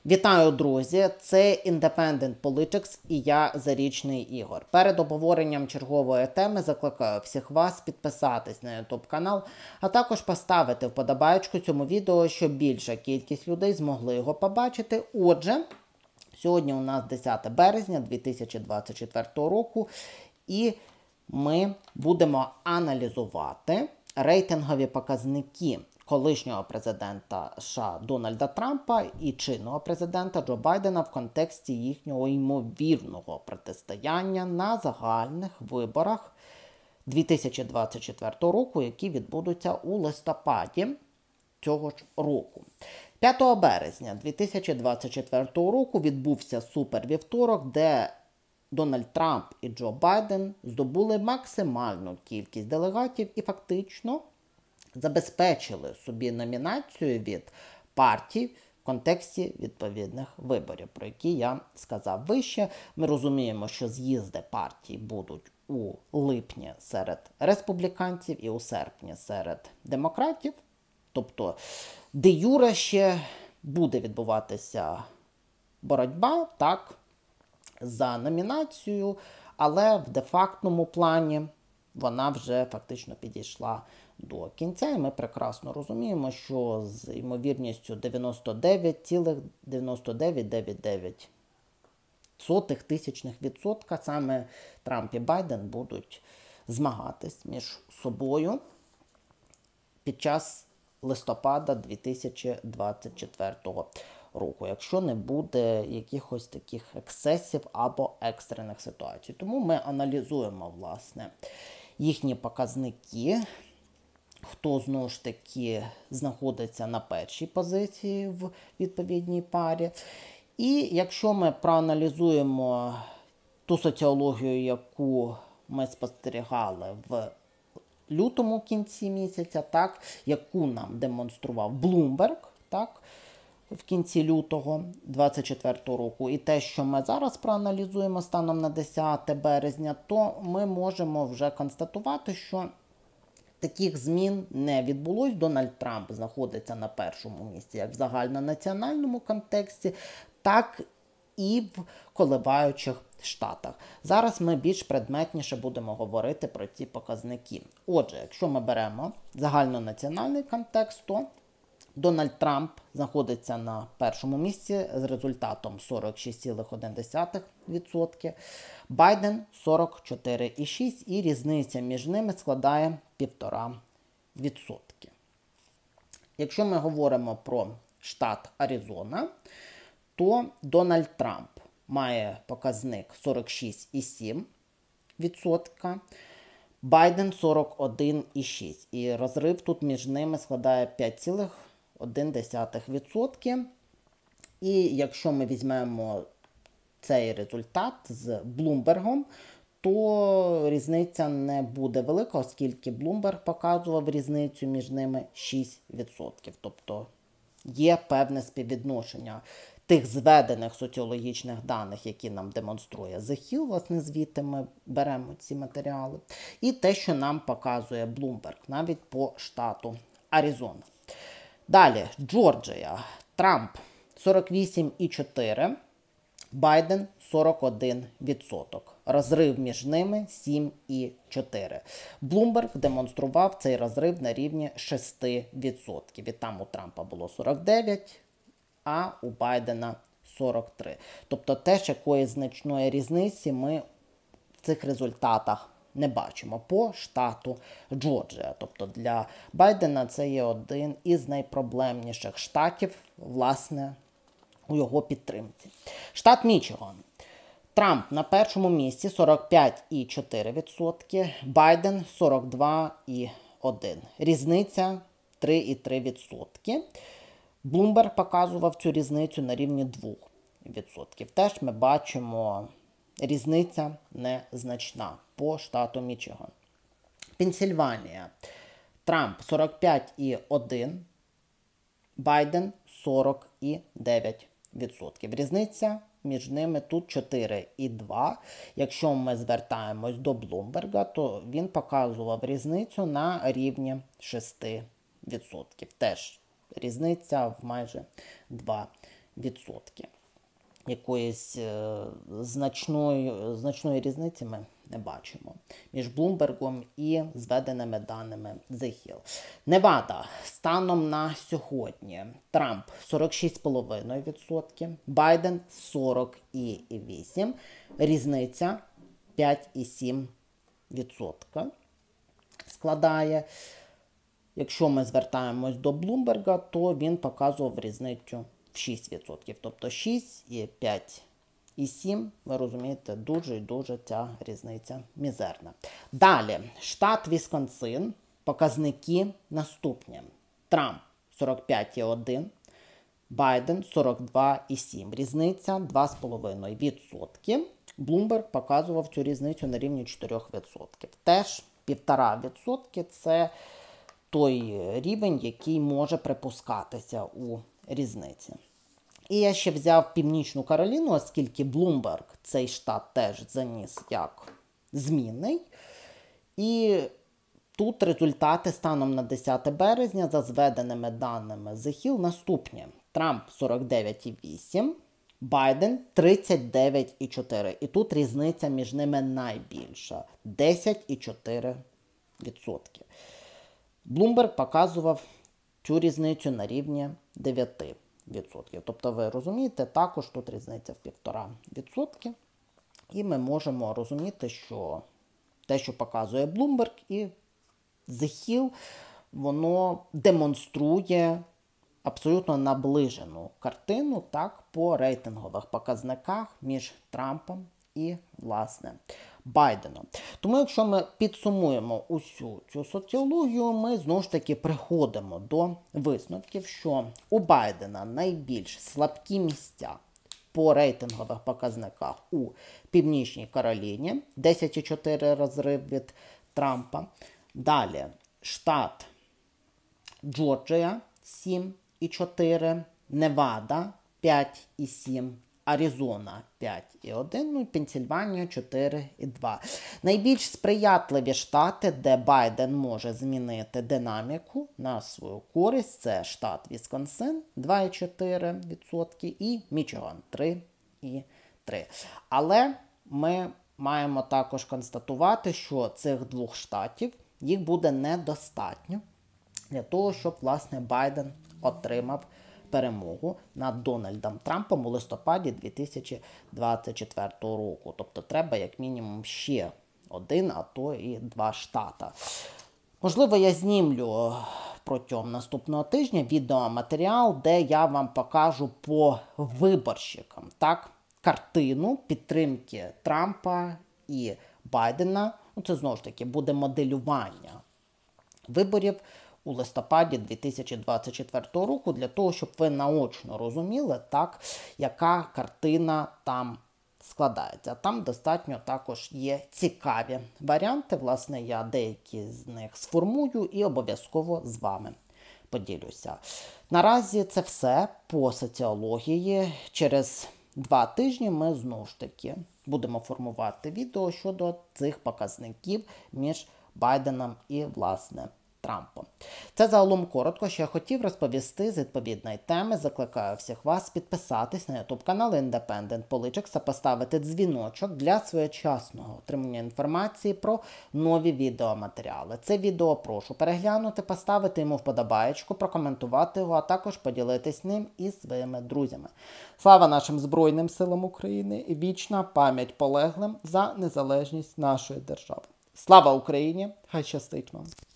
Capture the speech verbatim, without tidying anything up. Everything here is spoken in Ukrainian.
Вітаю, друзі! Це Independent Politics і я, Зарічний Ігор. Перед обговоренням чергової теми закликаю всіх вас підписатись на YouTube канал, а також поставити вподобайку цьому відео, щоб більша кількість людей змогли його побачити. Отже, сьогодні у нас десяте березня дві тисячі двадцять четвертого року і ми будемо аналізувати рейтингові показники колишнього президента США Дональда Трампа і чинного президента Джо Байдена в контексті їхнього ймовірного протистояння на загальних виборах дві тисячі двадцять четвертого року, які відбудуться у листопаді цього ж року. п'ятого березня дві тисячі двадцять четвертого року відбувся супервівторок, де Дональд Трамп і Джо Байден здобули максимальну кількість делегатів і фактично забезпечили собі номінацію від партій в контексті відповідних виборів, про які я сказав вище. Ми розуміємо, що з'їзди партій будуть у липні серед республіканців і у серпні серед демократів. Тобто, де юре ще буде відбуватися боротьба, так, за номінацію, але в де-фактному плані вона вже фактично підійшла до кінця, і ми прекрасно розуміємо, що з ймовірністю дев'яносто дев'ять цілих дев'яносто дев'ять дев'ять дев'ять сотих тисячних відсотка саме Трамп і Байден будуть змагатись між собою під час листопада дві тисячі двадцять четвертого року, якщо не буде якихось таких ексцесів або екстрених ситуацій. Тому ми аналізуємо, власне, їхні показники, хто, знову ж таки, знаходиться на першій позиції в відповідній парі. І якщо ми проаналізуємо ту соціологію, яку ми спостерігали в лютому кінці місяця, так, яку нам демонстрував Bloomberg, так, в кінці лютого двадцять четвертого року, і те, що ми зараз проаналізуємо станом на десяте березня, то ми можемо вже констатувати, що таких змін не відбулось. Дональд Трамп знаходиться на першому місці як в загальнонаціональному контексті, так і в коливаючих штатах. Зараз ми більш предметніше будемо говорити про ці показники. Отже, якщо ми беремо загальнонаціональний контекст, то Дональд Трамп знаходиться на першому місці з результатом сорок шість цілих одна десята відсотка, Байден сорок чотири цілих шість відсотка і різниця між ними складає півтора відсотки. Якщо ми говоримо про штат Аризона, то Дональд Трамп має показник сорок шість цілих сім відсотка, Байден сорок один цілих шість відсотка. І розрив тут між ними складає п'ять цілих одна десята відсотка. І якщо ми візьмемо цей результат з Блумбергом, то різниця не буде велика, оскільки Bloomberg показував різницю між ними шість відсотків. Тобто є певне співвідношення тих зведених соціологічних даних, які нам демонструє The Hill, власне, звідти ми беремо ці матеріали, і те, що нам показує Bloomberg, навіть по штату Аризона. Далі, Джорджія. Трамп сорок вісім цілих чотири відсотка, Байден сорок один відсоток. Розрив між ними сім цілих чотири відсотка. Bloomberg демонстрував цей розрив на рівні шість відсотків. І там у Трампа було сорок дев'ять, а у Байдена сорок три. Тобто теж якоїсь значної різниці ми в цих результатах не бачимо по штату Джорджія. Тобто для Байдена це є один із найпроблемніших штатів, власне, у його підтримці. Штат Мічиган. Трамп на першому місці сорок п'ять цілих чотири відсотка, Байден сорок два цілих один відсоток. Різниця три цілих три відсотки. Bloomberg показував цю різницю на рівні два відсотки. Теж ми бачимо, різниця незначна по штату Мічиган. Пенсільванія. Трамп сорок п'ять цілих один відсоток, Байден сорок цілих дев'ять відсотків. Різниця між ними тут чотири цілих два відсотка. Якщо ми звертаємось до Блумберга, то він показував різницю на рівні шість відсотків. Теж різниця в майже два відсотки. Якоїсь е, значної, значної різниці ми не бачимо між Блумбергом і зведеними даними The Hill. Невада. Станом на сьогодні Трамп сорок шість цілих п'ять десятих відсотка, Байден сорок цілих вісім відсотка, різниця п'ять цілих сім відсотка складає. Якщо ми звертаємось до Блумберга, то він показував різницю в шість відсотків. Тобто шість і п'ять і сім, ви розумієте, дуже і дуже ця різниця мізерна. Далі, штат Вісконсин, показники наступні. Трамп сорок п'ять цілих один, Байден сорок два цілих сім. Різниця два цілих п'ять відсотка. Блумберг показував цю різницю на рівні чотири відсотки. Теж півтора відсотки – це той рівень, який може припускатися у різниці. І я ще взяв Північну Кароліну, оскільки Блумберг цей штат теж заніс як змінний. І тут результати станом на десяте березня за зведеними даними The Hill наступні. Трамп сорок дев'ять цілих вісім, Байден тридцять дев'ять цілих чотири. І тут різниця між ними найбільша – десять цілих чотири відсотки. Блумберг показував цю різницю на рівні дев'ять відсотків. Тобто, ви розумієте, також тут різниця в півтора відсотки. І ми можемо розуміти, що те, що показує Блумберг і The Hill, воно демонструє абсолютно наближену картину, так, по рейтингових показниках між Трампом і, власне, Байденом. Тому, якщо ми підсумуємо усю цю соціологію, ми знову ж таки приходимо до висновків, що у Байдена найбільш слабкі місця по рейтингових показниках у Північній Кароліні, десять цілих чотири розрив від Трампа. Далі штат Джорджія, сім цілих чотири, Невада, п'ять цілих сім, Аризона п'ять цілих один, ну і Пенсільванія чотири цілих два. Найбільш сприятливі штати, де Байден може змінити динаміку на свою користь, це штат Вісконсин два цілих чотири відсотка і Мічиган три цілих три. Але ми маємо також констатувати, що цих двох штатів, їх буде недостатньо для того, щоб, власне, Байден отримав перемогу над Дональдом Трампом у листопаді дві тисячі двадцять четвертого року. Тобто треба як мінімум ще один, а то і два штата. Можливо, я знімлю протягом наступного тижня відеоматеріал, де я вам покажу по виборщикам, так, картину підтримки Трампа і Байдена. Ну, це, знову ж таки, буде моделювання виборів у листопаді дві тисячі двадцять четвертого року, для того, щоб ви наочно розуміли, так, яка картина там складається. Там достатньо також є цікаві варіанти. Власне, я деякі з них сформую і обов'язково з вами поділюся. Наразі це все по соціології. Через два тижні ми знову ж таки будемо формувати відео щодо цих показників між Байденом і, власне, Трампом. Це загалом коротко, що я хотів розповісти з відповідної теми. Закликаю всіх вас підписатись на ютуб канал Independent Politics та поставити дзвіночок для своєчасного отримання інформації про нові відеоматеріали. Це відео прошу переглянути, поставити йому вподобаєчку, прокоментувати його, а також поділитись ним із своїми друзями. Слава нашим Збройним силам України і вічна пам'ять полеглим за незалежність нашої держави. Слава Україні! Хай щастить вам!